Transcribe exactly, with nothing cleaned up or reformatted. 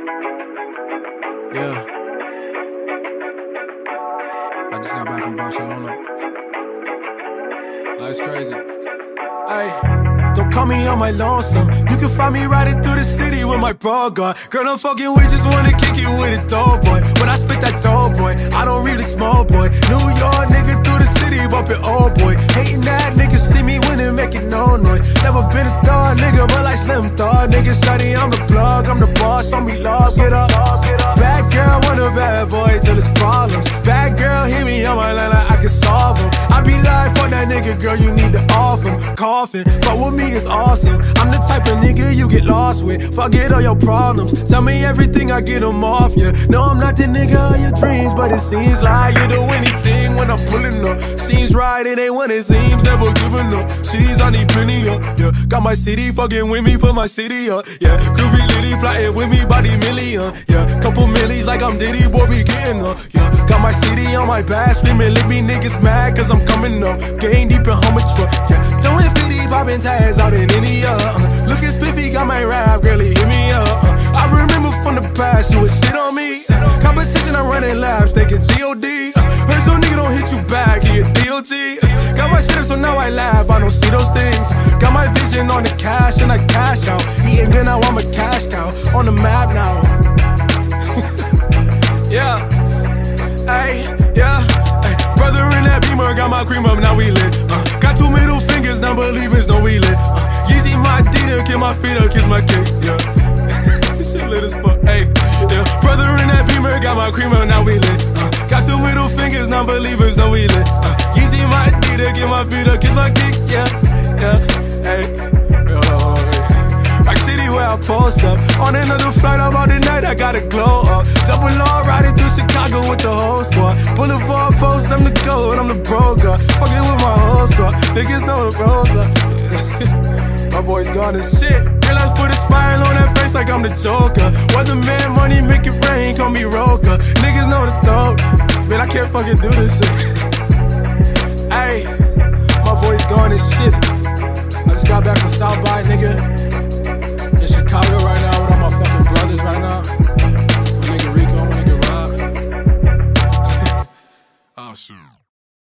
Yeah. I just got back from Barcelona. Life's crazy. Ay, don't call me on my lonesome. You can find me riding through the city with my bro guard. Girl, I'm fucking with, just wanna kick it with a dope boy. When I spit that dope boy, I don't really small boy. New York nigga through the city, bumping old boy. Hating that niggas see me winning, making no noise. Never been a thug nigga, but like Slim Thug. Nigga shawty, I'm the plug, I'm the boss, show me love, get up. Bad girl, want a bad boy till it's problems. Bad girl, hit me on my line like I can solve them. I be like, fuck that nigga, girl, you need to off him. Coughing, fuck with me, it's awesome. I'm the type of nigga you get lost with. Forget all your problems, tell me everything, I get them off ya. Yeah. No, I'm not the nigga of your dreams, but it seems like you do anything when I'm pulling up. Seems right, it ain't what it seems, never giving up. She's I need plenty up, yeah. Got my city fucking with me, put my city up, yeah. Could be litty, plotting with me, body million, yeah. Couple millies like I'm Diddy, boy, be getting up, yeah. Got my city on my back, screaming, let me niggas mad, cause I'm coming up. Getting deep in home truck, yeah. Throwing fifty, popping tags out in India, uh. Looking spiffy, got my rap, girl, hit me up, uh. I remember from the past, you would shit on me. Competition, I'm running laps, thinking G O D. Heard some nigga don't hit you back, he a D O G. Got my shit up, so now I laugh, I don't see those things. Got my vision on the cash, and I cash out. He ain't good now, I'm a cash cow. On the map now. Yeah. Ay, yeah. Ay, brother in that Beamer, got my cream up, now we lit. Uh, got two middle fingers, non-believers, know we lit. Uh, Yeezy my Adidas, kiss my feet up, kiss my cake, yeah. Shit lit as fuck, ayy, yeah. Brother in that Beamer, got my cream up, now we lit. Uh, got two middle fingers, non-believers, know we lit. Uh, Yeezy my Adidas, kiss my feet up, kiss my cake, yeah, yeah, ayy. Back city where I post up. On another flight about the night, I gotta glow up. Double R riding through Chicago with the whole squad. Boulevard post, I'm the gold, I'm the broker. Fucking with my whole squad, niggas know the road up. My voice gone and shit. Girl, I put a smile on that face like I'm the Joker. Weatherman, money, make it rain, call me Roker. Niggas know the throat, man, I can't fucking do this shit. Ayy, my voice gone and shit. I just got back from South by, nigga.